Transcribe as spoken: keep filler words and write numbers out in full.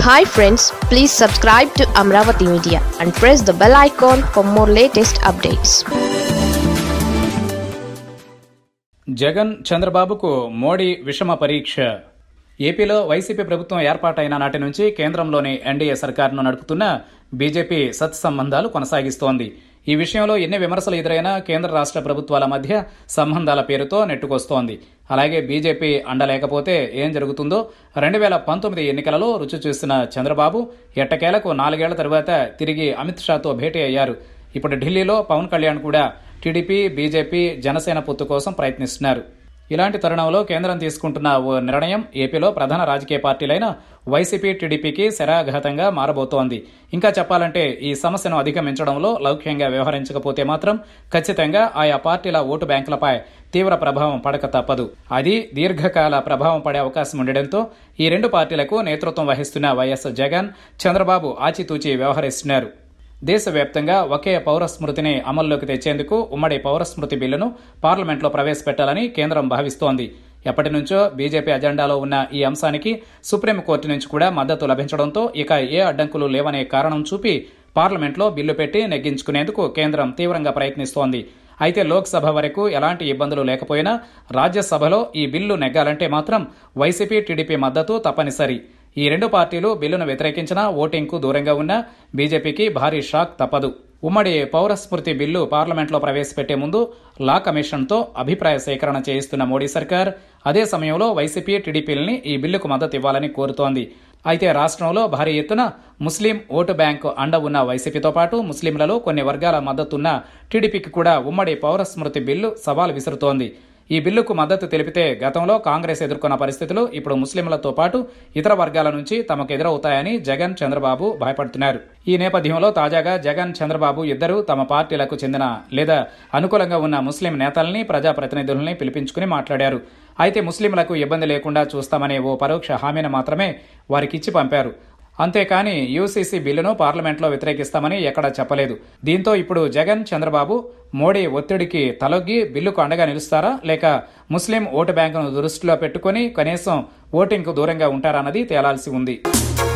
Hi friends, please subscribe to Amaravathi Media and press the bell icon for more latest updates. Jagan చంద్రబాబుకు మోడీ విషమ పరీక్ష. ఏపీలో YCP ప్రభుత్వం ఏర్పాటైన నాటి నుంచి కేంద్రంలోని ఎన్డీఏ సర్కారును నడుపుతున్న బీజేపీ సత్సంబంధాలు కొనసాగిస్తోంది. ఈ విషయంలో ఎన్ని విమర్శలు ఎదురైనా కేంద్ర రాష్ట్ర ప్రభుత్వాల మధ్య సంబంధాల పేరుతో నెట్టుకొస్తోంది. అలాగే బీజేపీ అండలేకపోతే ఏం జరుగుతుందో రెండు వేల పంతొమ్మిది ఎన్నికలలో రుచి చూసిన చంద్రబాబు ఎట్టకేలకు నాలుగేళ్ల తరువాత తిరిగి అమిత్ షాతో భేటీ అయ్యారు. ఇప్పుడు ఢిల్లీలో పవన్ కళ్యాణ్ కూడా టీడీపీ, బీజేపీ, జనసేన పొత్తు కోసం ప్రయత్నిస్తున్నారు. ఇలాంటి తరుణంలో కేంద్రం తీసుకుంటున్న ఓ నిర్ణయం ఏపీలో ప్రధాన రాజకీయ పార్టీలైన వైసీపీ, టీడీపీకి శరాఘాతంగా మారబోతోంది. ఇంకా చెప్పాలంటే ఈ సమస్యను అధిగమించడంలో లౌక్యంగా వ్యవహరించకపోతే మాత్రం ఖచ్చితంగా ఆయా పార్టీల ఓటు బ్యాంకులపై తీవ్ర ప్రభావం పడక తప్పదు. అది దీర్ఘకాల ప్రభావం పడే అవకాశం ఉండడంతో ఈ రెండు పార్టీలకు నేతృత్వం వహిస్తున్న వైఎస్ జగన్, చంద్రబాబు ఆచితూచి వ్యవహరిస్తున్నారు. దేశవ్యాప్తంగా ఒకే పౌరస్మృతిని అమల్లోకి తెచ్చేందుకు ఉమ్మడి పౌరస్మృతి బిల్లును పార్లమెంట్లో ప్రవేశపెట్టాలని కేంద్రం భావిస్తోంది. ఎప్పటి నుంచో బీజేపీ అజెండాలో ఉన్న ఈ అంశానికి సుప్రీంకోర్టు నుంచి కూడా మద్దతు లభించడంతో ఇక ఏ అడ్డంకులు లేవనే కారణం చూపి పార్లమెంట్లో బిల్లు పెట్టి నెగ్గించుకునేందుకు కేంద్రం తీవ్రంగా ప్రయత్నిస్తోంది. అయితే లోక్సభ వరకు ఎలాంటి ఇబ్బందులు లేకపోయినా రాజ్యసభలో ఈ బిల్లు నెగ్గాలంటే మాత్రం వైసీపీ, టీడీపీ మద్దతు తప్పనిసరి. ఈ రెండు పార్టీలు బిల్లును వ్యతిరేకించినా ఓటింగ్కు దూరంగా ఉన్న బీజేపీకి భారీ షాక్ తప్పదు. ఉమ్మడి పౌరస్మృతి బిల్లు పార్లమెంట్లో ప్రవేశపెట్టే ముందు లా కమిషన్తో అభిప్రాయ సేకరణ చేయిస్తున్న మోడీ సర్కార్ అదే సమయంలో వైసీపీ, టీడీపీలని ఈ బిల్లుకు మద్దతు ఇవ్వాలని కోరుతోంది. అయితే రాష్ట్రంలో భారీ ఎత్తున ముస్లిం ఓటు బ్యాంకు అండ ఉన్న వైసీపీతో పాటు ముస్లింలలో కొన్ని వర్గాల మద్దతున్న టీడీపీకి కూడా ఉమ్మడి పౌరస్మృతి బిల్లు సవాల్ విసురుతోంది. ఈ బిల్లుకు మద్దతు తెలిపితే గతంలో కాంగ్రెస్ ఎదుర్కొన్న పరిస్థితులు ఇప్పుడు ముస్లింలతో పాటు ఇతర వర్గాల నుంచి తమకు ఎదురవుతాయని జగన్, చంద్రబాబు భయపడుతున్నారు. ఈ నేపథ్యంలో తాజాగా జగన్, చంద్రబాబు ఇద్దరూ తమ పార్టీలకు చెందిన లేదా అనుకూలంగా ఉన్న ముస్లిం నేతల్ని, ప్రజాప్రతినిధుల్ని పిలిపించుకుని మాట్లాడారు. అయితే ముస్లింలకు ఇబ్బంది లేకుండా చూస్తామనే ఓ పరోక్ష హామీని మాత్రమే వారికిచ్చి పంపారు. అంతేకాని యూసీసీ బిల్లును పార్లమెంట్లో వ్యతిరేకిస్తామని ఎక్కడా చెప్పలేదు. దీంతో ఇప్పుడు జగన్, చంద్రబాబు మోడీ ఒత్తిడికి తలొగ్గి బిల్లుకు అండగా నిలుస్తారా, లేక ముస్లిం ఓటు బ్యాంకును దృష్టిలో పెట్టుకుని కనీసం ఓటింగ్కు దూరంగా ఉంటారన్నది తేలాల్సి ఉంది.